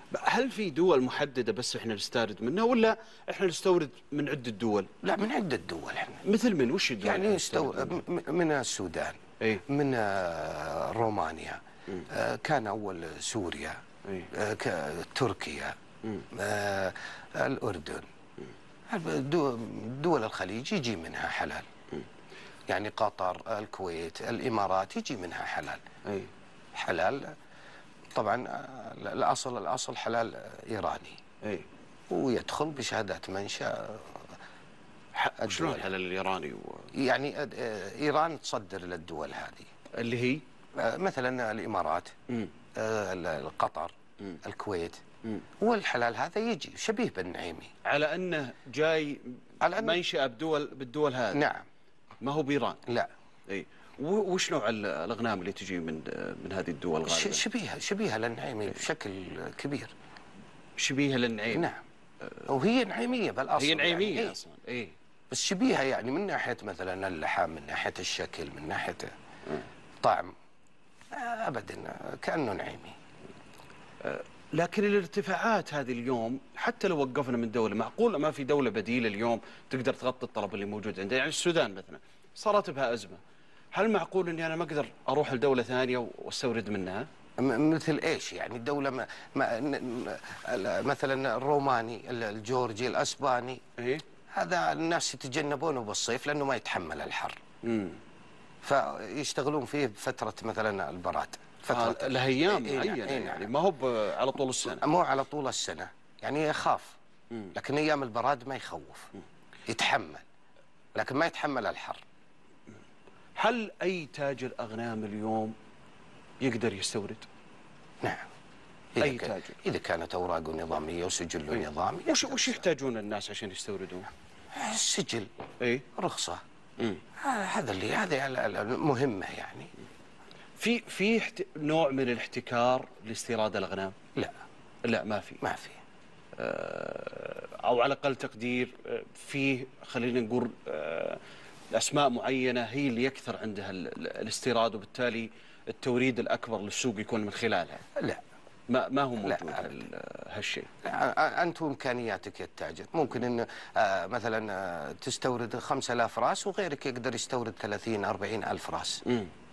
هل في دول محددة بس احنا نستورد منها، ولا احنا نستورد من عدة دول؟ لا، من عدة دول احنا. مثل من وش الدول يعني من السودان، ايه؟ من رومانيا، كان أول سوريا، ايه؟ تركيا، الأردن، دول الخليج يجي منها حلال. يعني قطر، الكويت، الإمارات يجي منها حلال. ايه؟ حلال طبعا. الأصل حلال إيراني. ايه؟ ويدخل بشهادات منشأ. شلون الحلال الإيراني يعني إيران تصدر للدول هذه اللي هي مثلا الإمارات، قطر، الكويت. والحلال هذا يجي شبيه بالنعيمي، على أنه جاي على منشأ بالدول هذه. نعم. ما هو بإيران. لا. اي. وش نوع الأغنام اللي تجي من هذه الدول غالبا؟ شبيهة للنعيمي بشكل كبير. شبيهة للنعيمي. نعم. وهي نعيمية بالأصل. هي نعيمية يعني أصلا. اي. بس شبيهة يعني من ناحية مثلا اللحم، من ناحية الشكل، من ناحية طعم. أبدا كأنه نعيمي. لكن الارتفاعات هذه اليوم حتى لو وقفنا من دولة، معقول ما في دولة بديلة اليوم تقدر تغطي الطلب اللي موجود عندنا؟ يعني السودان مثلا صارت بها أزمة، هل معقول أني أنا ما أقدر أروح لدولة ثانية واستورد منها؟ مثل ايش يعني؟ الدولة مثلا الروماني، الجورجي، الاسباني، ايه؟ هذا الناس يتجنبونه بالصيف لانه ما يتحمل الحر. فيشتغلون فيه بفترة مثلا البراد، فترة له ايام معينة. يعني يعني ما هو على طول السنة. مو على طول السنة، يعني يخاف. لكن ايام البراد ما يخوف، يتحمل، لكن ما يتحمل الحر. هل اي تاجر اغنام اليوم يقدر يستورد؟ نعم. اي تاجر اذا كانت اوراقه نظامية وسجله نظامي. وش يحتاجون الناس عشان يستوردون؟ السجل، اي، رخصة. هذه مهمة يعني. في نوع من الاحتكار لاستيراد الاغنام؟ لا ما في. او على اقل تقدير فيه، خلينا نقول اسماء معينه هي اللي يكثر عندها الاستيراد، وبالتالي التوريد الاكبر للسوق يكون من خلالها. لا، ما هو موجود هالشيء. أنت وإمكانياتك يا التاجر ممكن أن مثلا تستورد 5000 راس، وغيرك يقدر يستورد 30-40 ألف راس.